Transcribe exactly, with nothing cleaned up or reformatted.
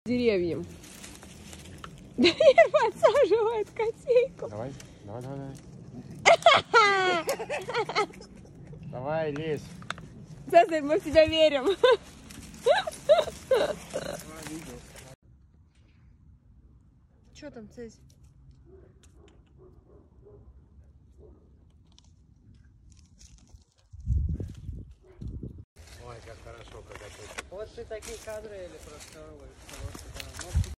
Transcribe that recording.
Деревьям. Данир подсаживает котейку. Давай, давай, давай, давай. Давай, лезь. Цезарь, мы в тебя верим. Что там, Цезарь? Ой, как хорошо, когда ты... Вот ты такие кадры или просто хорошие, да.